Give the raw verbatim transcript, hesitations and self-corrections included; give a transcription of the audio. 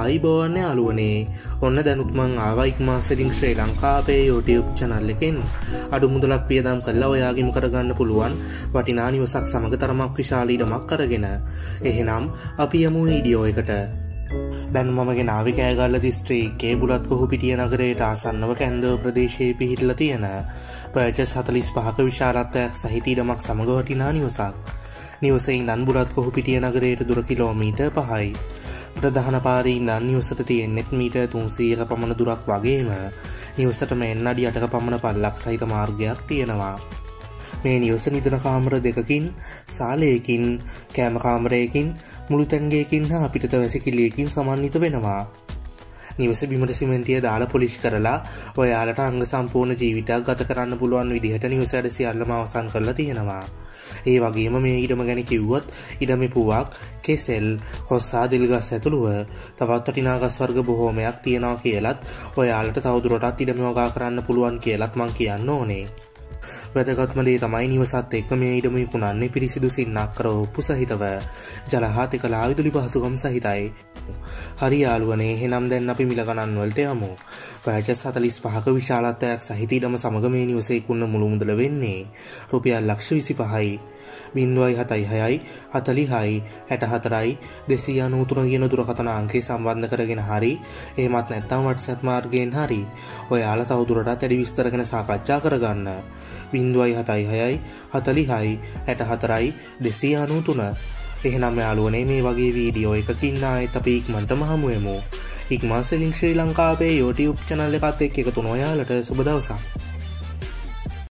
ආයිබෝවන් යාළුවනේ ඔන්න දැනුත් මං ආවා ඉක්මන් සෙලින් ශ්‍රී ලංකාවේ YouTube channel එකෙන් අඩු මුදලක් වියදම් කරලා ඔයාගෙම කරගන්න පුළුවන් වටිනා නිවසක් සමග තරමක් විශාල ඉඩමක් අරගෙන. එහෙනම් අපි යමු වීඩියෝ එකට. දැන් මම ගෙනාවේ කෑගල්ල දිස්ත්‍රික්කයේ බුලත් කොහුපිටිය නගරයට ආසන්නව කැන්දව ප්‍රදේශයේ පිහිටලා තියෙන පර්චස් හතළිස් පහක විශාලත්වයක් සහිත ඉඩමක් සමග වටිනා නිවසක්. නිවසේ ඉඳන් බුලත් කොහුපිටිය නගරයට දුර කිලෝමීටර් පහයි. ප්‍රධාන පාරේ ඉඳන් නිවසට තියෙන්නේ මීටර් තුන්සීයක පමණ දුරක් වගේම නිවසටම එන්න අඩි අටක පමණ පල්ලක් සහිත මාර්ගයක් තියෙනවා. මේ නිවස නිදන කාමර දෙකකින්, සාලයකින්, කෑම කාමරයකින්, මුළු තැන්ගයකින් හා පිටත වැසිකිළියකින් සමන්විත වෙනවා. නිවස බිමට සිමෙන්තිය දාලා පොලිෂ් කරලා ඔයාලට අංග සම්පූර්ණ ජීවිතයක් ගත කරන්න පුළුවන් විදිහට නිවස වැඩ සියල්ලම අවසන් කරලා තියෙනවා. ඒ වගේම මේ ඉඩම ගැන කිව්වොත් ඉඩමේ පුවක්, කෙසෙල්, කොස්සා දිල්ගස් ඇතුළුව තවත් වටිනා ගස් වර්ග බොහෝමයක් තියෙනවා කියලත් ඔයාලට තවදුරටත් ඉඩම යොගා කරන්න පුළුවන් කියලත් මං කියන්න ඕනේ. වැදගත්ම දේ තමයි නිවසත් එක්ක මේ ඉඩම විකුණන්නේ පිරිසිදු සින්නක් කර ඔප්පු සහිතව ජලහා තිකලා විදුලි පහසුකම් සහිතයි. හරි යාළුවනේ, එහෙනම් දැන් අපි මිල ගණන් වලට යමු. පර්චස් හතළිස් පහක විශාලත්වයක් සහිත ඉඩම සමග මේ නිවසේ කුන්න මුළු මුදල වෙන්නේ රුපියල් ලක්ෂ විසිපහයි. බිංදුවයි හතයි හයයි හතළිහයි හැට හතරයි දෙසිය අනූතුන කියන දුරකථන අංකය සම්බන්ධ කරගෙන හරි එහෙමත් නැත්නම් WhatsApp මාර්ගයෙන් හරි ඔයාලා තවදුරටත් වැඩි විස්තර ගැන සාකච්ඡා කරගන්න. බිංදුවයි හතයි හයයි හතළිහයි හැට හතරයි දෙසිය අනූතුන. එහෙනම් යාළුවනේ, මේ වගේ වීඩියෝ එකකින් ආයෙත් අපි ඉක්මනටම හමු වෙමු. ඉක්මන් සෙලින් ශ්‍රී ලංකාවේ YouTube channel එකත් එක්ක එකතු වෙන ඔයාලට සුබ දවසක්.